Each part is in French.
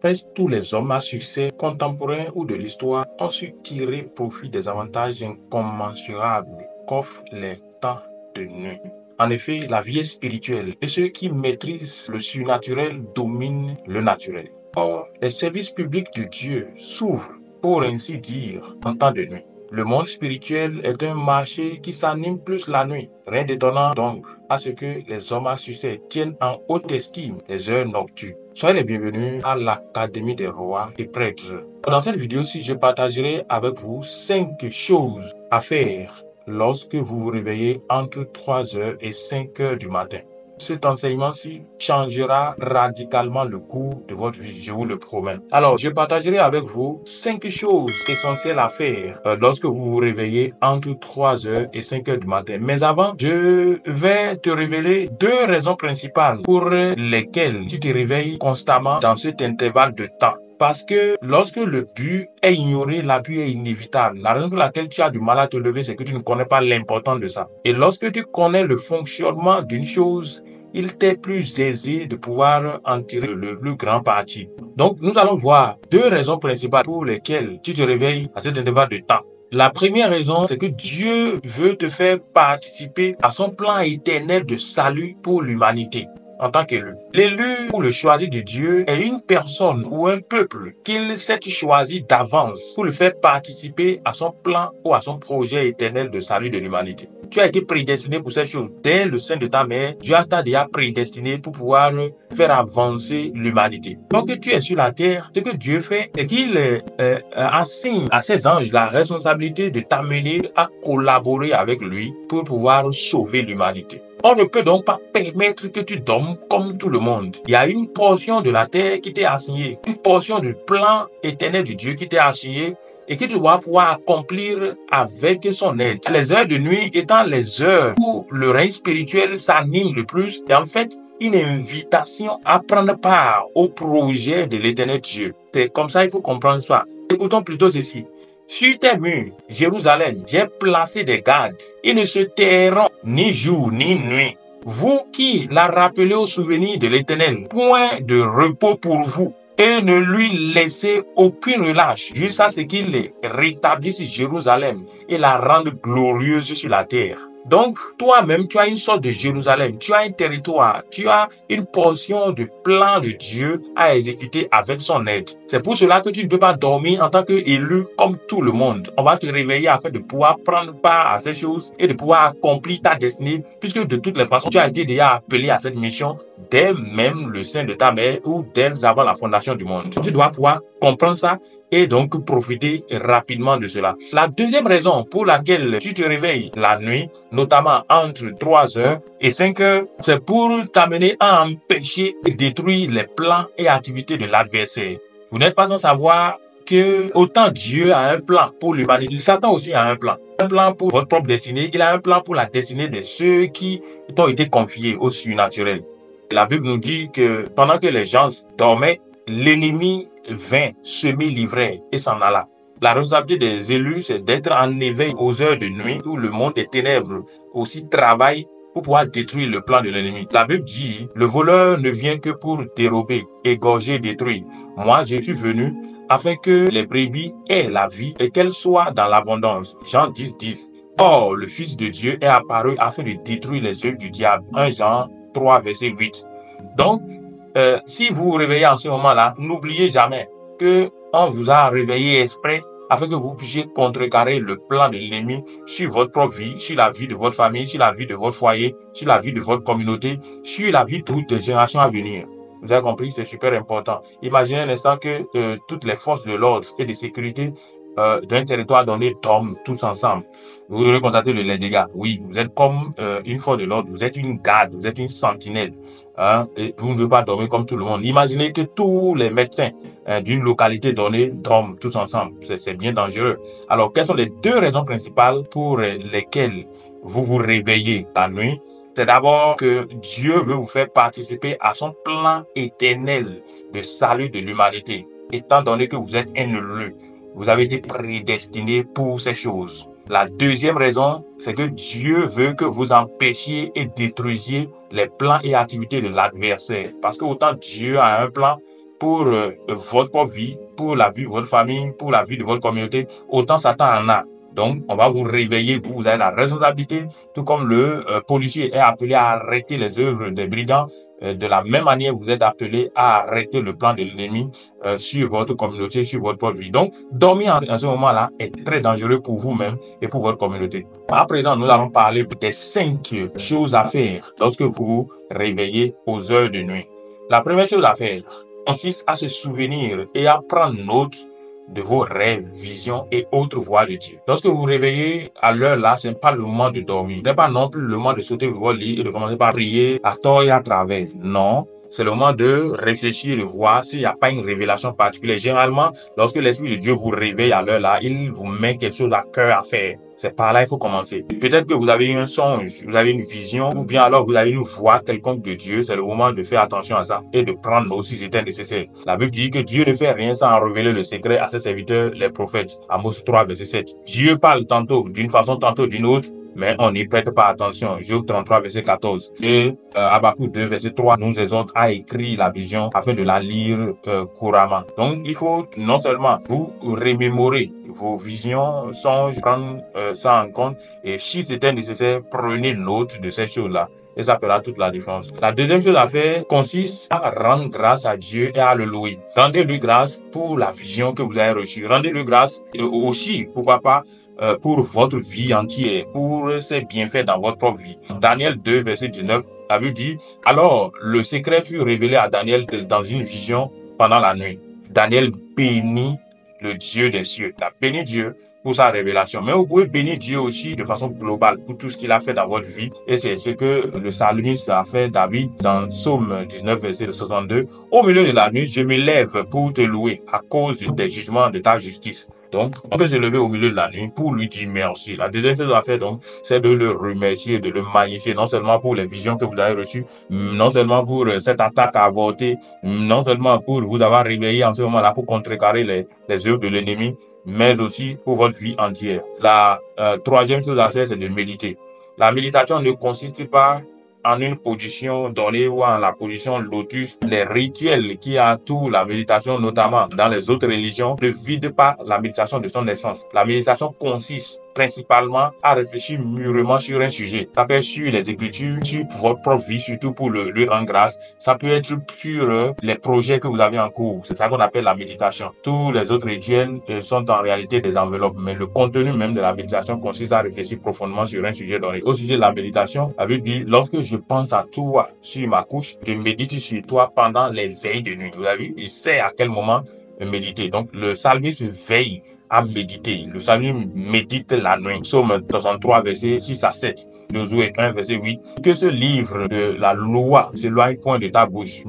Presque tous les hommes à succès contemporains ou de l'histoire ont su tirer profit des avantages incommensurables qu'offrent les temps de nuit. En effet, la vie est spirituelle et ceux qui maîtrisent le surnaturel dominent le naturel. Or, les services publics de Dieu s'ouvrent, pour ainsi dire, en temps de nuit. Le monde spirituel est un marché qui s'anime plus la nuit. Rien d'étonnant donc à ce que les hommes à succès tiennent en haute estime les heures nocturnes. Soyez les bienvenus à l'Académie des rois et prêtres. Dans cette vidéo-ci, je partagerai avec vous 5 choses à faire lorsque vous vous réveillez entre 3h et 5h du matin. Cet enseignement-ci changera radicalement le cours de votre vie, je vous le promets. Alors, je partagerai avec vous 5 choses essentielles à faire lorsque vous vous réveillez entre 3h et 5h du matin. Mais avant, je vais te révéler 2 raisons principales pour lesquelles tu te réveilles constamment dans cet intervalle de temps. Parce que lorsque le but est ignoré, l'abus est inévitable. La raison pour laquelle tu as du mal à te lever, c'est que tu ne connais pas l'importance de ça. Et lorsque tu connais le fonctionnement d'une chose, il t'est plus aisé de pouvoir en tirer le plus grand parti. Donc, nous allons voir 2 raisons principales pour lesquelles tu te réveilles à cet intervalle de temps. La première raison, c'est que Dieu veut te faire participer à son plan éternel de salut pour l'humanité. En tant qu'élu. L'élu ou le choisi de Dieu est une personne ou un peuple qu'il s'est choisi d'avance pour le faire participer à son plan ou à son projet éternel de salut de l'humanité. Tu as été prédestiné pour cette chose. Dès le sein de ta mère, Dieu t'a déjà prédestiné pour pouvoir faire avancer l'humanité. Donc tu es sur la terre, ce que Dieu fait est qu'il assigne à ses anges la responsabilité de t'amener à collaborer avec lui pour pouvoir sauver l'humanité. On ne peut donc pas permettre que tu dormes comme tout le monde. Il y a une portion de la terre qui t'est assignée, une portion du plan éternel de Dieu qui t'est assignée et que tu dois pouvoir accomplir avec son aide. Les heures de nuit étant les heures où le règne spirituel s'anime le plus et en fait une invitation à prendre part au projet de l'éternel Dieu. C'est comme ça, il faut comprendre ça. Écoutons plutôt ceci. Sur tes murs, Jérusalem, j'ai placé des gardes. Ils ne se tairont ni jour ni nuit. Vous qui la rappelez au souvenir de l'Éternel, point de repos pour vous. Et ne lui laissez aucune relâche, jusqu'à ce qu'il rétablisse Jérusalem et la rende glorieuse sur la terre. Donc, toi-même, tu as une sorte de Jérusalem, tu as un territoire, tu as une portion du plan de Dieu à exécuter avec son aide. C'est pour cela que tu ne peux pas dormir en tant qu'élu comme tout le monde. On va te réveiller afin de pouvoir prendre part à ces choses et de pouvoir accomplir ta destinée, puisque de toutes les façons, tu as été déjà appelé à cette mission dès même le sein de ta mère ou dès avant la fondation du monde. Tu dois pouvoir comprendre ça et donc profiter rapidement de cela. La deuxième raison pour laquelle tu te réveilles la nuit, notamment entre 3h et 5h, c'est pour t'amener à empêcher et détruire les plans et activités de l'adversaire. Vous n'êtes pas sans savoir que autant Dieu a un plan pour l'humanité, Satan aussi a un plan. Un plan pour votre propre destinée, il a un plan pour la destinée de ceux qui t'ont été confiés au surnaturel. La Bible nous dit que pendant que les gens dormaient, l'ennemi vint semer l'ivraie et s'en alla. La responsabilité des élus, c'est d'être en éveil aux heures de nuit où le monde des ténèbres aussi travaille pour pouvoir détruire le plan de l'ennemi. La Bible dit, le voleur ne vient que pour dérober, égorger, détruire. Moi, je suis venu afin que les brebis aient la vie et qu'elles soient dans l'abondance. Jean 10, 10. Or, le Fils de Dieu est apparu afin de détruire les œuvres du diable. 1 Jean 3, verset 8. Donc, si vous vous réveillez en ce moment-là, n'oubliez jamais que on vous a réveillé exprès afin que vous puissiez contrecarrer le plan de l'ennemi sur votre propre vie, sur la vie de votre famille, sur la vie de votre foyer, sur la vie de votre communauté, sur la vie de toutes les générations à venir. Vous avez compris, c'est super important. Imaginez un instant que toutes les forces de l'ordre et de sécurité d'un territoire donné dorment tous ensemble. Vous devez constater les dégâts. Oui, vous êtes comme une force de l'ordre, vous êtes une garde, vous êtes une sentinelle. Hein, et vous ne devez pas dormir comme tout le monde. Imaginez que tous les médecins d'une localité donnée dorment tous ensemble. C'est bien dangereux. Alors, quelles sont les 2 raisons principales pour lesquelles vous vous réveillez la nuit? C'est d'abord que Dieu veut vous faire participer à son plan éternel de salut de l'humanité. Étant donné que vous êtes un élu, vous avez été prédestiné pour ces choses. La deuxième raison, c'est que Dieu veut que vous empêchiez et détruisiez les plans et activités de l'adversaire. Parce que autant Dieu a un plan pour votre propre vie, pour la vie de votre famille, pour la vie de votre communauté, autant Satan en a. Donc, on va vous réveiller, vous avez la responsabilité, tout comme le policier est appelé à arrêter les œuvres des brigands. De la même manière, vous êtes appelé à arrêter le plan de l'ennemi sur votre communauté, sur votre propre vie. Donc, dormir en ce moment-là est très dangereux pour vous-même et pour votre communauté. À présent, nous allons parler des 5 choses à faire lorsque vous vous réveillez aux heures de nuit. La première chose à faire consiste à se souvenir et à prendre note de vos rêves, visions et autres voies de Dieu. Lorsque vous vous réveillez à l'heure là, ce n'est pas le moment de dormir. Ce n'est pas non plus le moment de sauter de votre lit et de commencer par prier à tort et à travers. Non, c'est le moment de réfléchir, de voir s'il n'y a pas une révélation particulière. Généralement, lorsque l'Esprit de Dieu vous réveille à l'heure là, il vous met quelque chose à cœur à faire. C'est par là qu'il faut commencer. Peut-être que vous avez eu un songe, vous avez une vision, ou bien alors vous avez une voix quelconque de Dieu. C'est le moment de faire attention à ça et de prendre note si c'était nécessaire. La Bible dit que Dieu ne fait rien sans révéler le secret à ses serviteurs, les prophètes. Amos 3, verset 7. Dieu parle tantôt d'une façon, tantôt d'une autre, mais on n'y prête pas attention. Job 33, verset 14. Et Habakkuk 2, verset 3 nous exhorte à écrire la vision afin de la lire couramment. Donc, il faut non seulement vous remémorer vos visions, songes, prendre ça en compte. Et si c'était nécessaire, prenez note de ces choses-là. Et ça fera toute la différence. La deuxième chose à faire consiste à rendre grâce à Dieu et à le louer. Rendez-lui grâce pour la vision que vous avez reçue. Rendez-lui grâce aussi, pourquoi pas, pour votre vie entière, pour ses bienfaits dans votre propre vie. Daniel 2, verset 19, la Bible dit, alors le secret fut révélé à Daniel dans une vision pendant la nuit. Daniel bénit le Dieu des cieux. Il a béni Dieu pour sa révélation. Mais vous pouvez bénir Dieu aussi de façon globale pour tout ce qu'il a fait dans votre vie. Et c'est ce que le psalmiste a fait, David, dans Psaume 19, verset 62. Au milieu de la nuit, je me lève pour te louer à cause des jugements de ta justice. Donc, on peut se lever au milieu de la nuit pour lui dire merci. La deuxième chose à faire, donc, c'est de le remercier, de le magnifier, non seulement pour les visions que vous avez reçues, non seulement pour cette attaque avortée, non seulement pour vous avoir réveillé en ce moment-là pour contrecarrer les œuvres de l'ennemi, mais aussi pour votre vie entière. La troisième chose à faire, c'est de méditer. La méditation ne consiste pas en une position donnée ou en la position lotus. Les rituels qui entourent la méditation, notamment dans les autres religions, ne vident pas la méditation de son essence. La méditation consiste principalement à réfléchir mûrement sur un sujet. Ça peut être sur les Écritures, sur votre propre vie, surtout pour lui rendre grâce. Ça peut être sur les projets que vous avez en cours. C'est ça qu'on appelle la méditation. Tous les autres rituels sont en réalité des enveloppes, mais le contenu même de la méditation consiste à réfléchir profondément sur un sujet donné. Au sujet de la méditation, la Bible dit, lorsque je pense à toi sur ma couche, je médite sur toi pendant les veilles de nuit. Vous avez vu, il sait à quel moment méditer. Donc, le psalmiste veille à méditer. Le psalmiste médite la nuit. Psaume 63, verset 6 à 7. Josué 1, verset 8. Que ce livre de la loi s'éloigne point de ta bouche.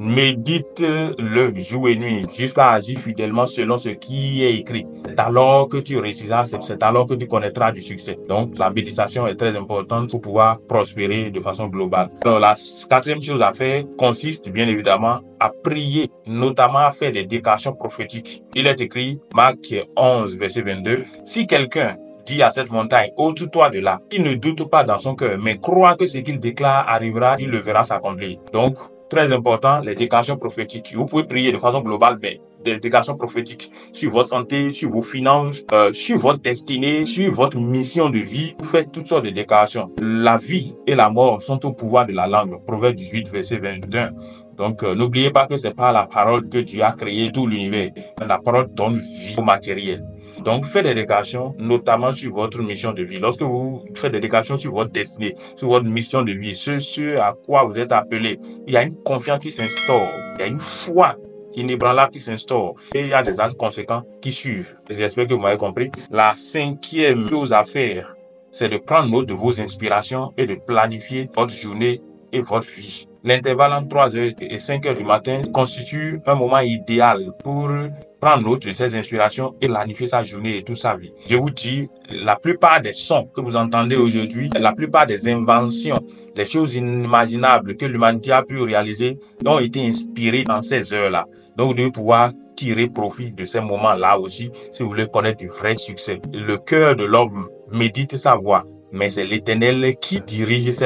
Médite-le jour et nuit jusqu'à agir fidèlement selon ce qui est écrit. C'est alors que tu réussiras, c'est alors que tu connaîtras du succès. Donc, la méditation est très importante pour pouvoir prospérer de façon globale. Alors, la quatrième chose à faire consiste, bien évidemment, à prier, notamment à faire des déclarations prophétiques. Il est écrit, Marc 11, verset 22, si quelqu'un dit à cette montagne, ôte-toi de là, il ne doute pas dans son cœur, mais croit que ce qu'il déclare arrivera, il le verra s'accomplir. Donc, très important, les déclarations prophétiques. Vous pouvez prier de façon globale, mais des déclarations prophétiques sur votre santé, sur vos finances, sur votre destinée, sur votre mission de vie. Vous faites toutes sortes de déclarations. La vie et la mort sont au pouvoir de la langue. Proverbe 18, verset 21. Donc, n'oubliez pas que c'est par la parole que Dieu a créé tout l'univers. La parole donne vie au matériel. Donc, faites des déclarations, notamment sur votre mission de vie. Lorsque vous faites des déclarations sur votre destinée, sur votre mission de vie, ce à quoi vous êtes appelé, il y a une confiance qui s'instaure, il y a une foi inébranlable qui s'instaure et il y a des actes conséquents qui suivent. J'espère que vous m'avez compris. La cinquième chose à faire, c'est de prendre note de vos inspirations et de planifier votre journée et votre vie. L'intervalle entre 3h et 5h du matin constitue un moment idéal pour prendre note de ses inspirations et planifier sa journée et toute sa vie. Je vous dis, la plupart des sons que vous entendez aujourd'hui, la plupart des inventions, les choses inimaginables que l'humanité a pu réaliser ont été inspirées dans ces heures-là. Donc, vous devez pouvoir tirer profit de ces moments-là aussi si vous voulez connaître du vrai succès. Le cœur de l'homme médite sa voie, mais c'est l'Éternel qui dirige ses pas.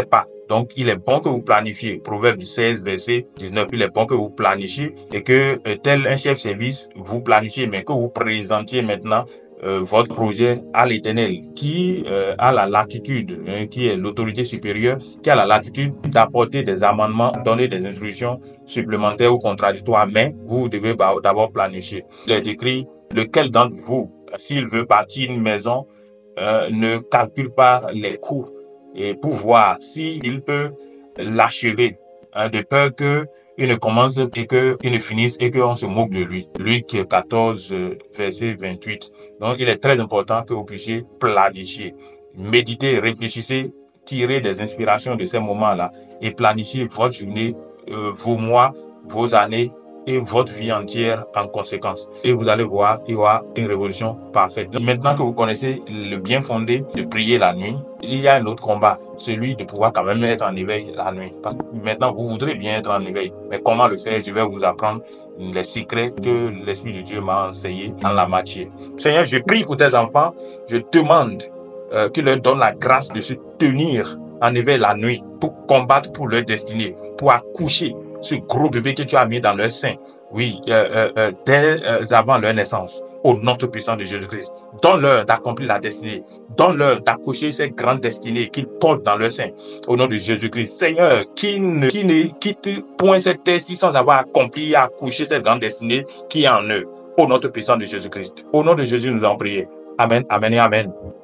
Donc, il est bon que vous planifiez. Proverbe 16, verset 19. Il est bon que vous planifiez et que tel un chef service, vous planifiez, mais que vous présentiez maintenant votre projet à l'Éternel, qui a la latitude, qui est l'autorité supérieure, qui a la latitude d'apporter des amendements, donner des instructions supplémentaires ou contradictoires, mais vous devez d'abord planifier. Il est écrit, lequel d'entre vous, s'il veut bâtir une maison, ne calcule pas les coûts et pour voir s'il peut l'achever, de peur qu'il ne commence et qu'il ne finisse et qu'on se moque de lui. Luc 14, verset 28. Donc, il est très important que vous puissiez planifier, méditer, réfléchissez, tirer des inspirations de ces moments-là et planifier votre journée, vos mois, vos années et votre vie entière en conséquence. Et vous allez voir, il y aura une révolution parfaite. Donc, maintenant que vous connaissez le bien fondé de prier la nuit, il y a un autre combat, celui de pouvoir quand même être en éveil la nuit. Parce que maintenant, vous voudrez bien être en éveil. Mais comment le faire? Je vais vous apprendre les secrets que l'Esprit de Dieu m'a enseigné en la matière. Seigneur, je prie pour tes enfants. Je demande qu'il leur donne la grâce de se tenir en éveil la nuit pour combattre pour leur destinée, pour accoucher ce gros bébé que tu as mis dans leur sein, oui, dès avant leur naissance, au nom tout puissant de Jésus-Christ. Donne-leur d'accomplir la destinée, donne-leur d'accoucher cette grande destinée qu'ils portent dans leur sein, au nom de Jésus-Christ. Seigneur, qui ne quitte point cette terre-ci sans avoir accompli et accouché cette grande destinée qui est en eux, au nom tout puissant de Jésus-Christ. Au nom de Jésus, nous en prions. Amen, amen et amen.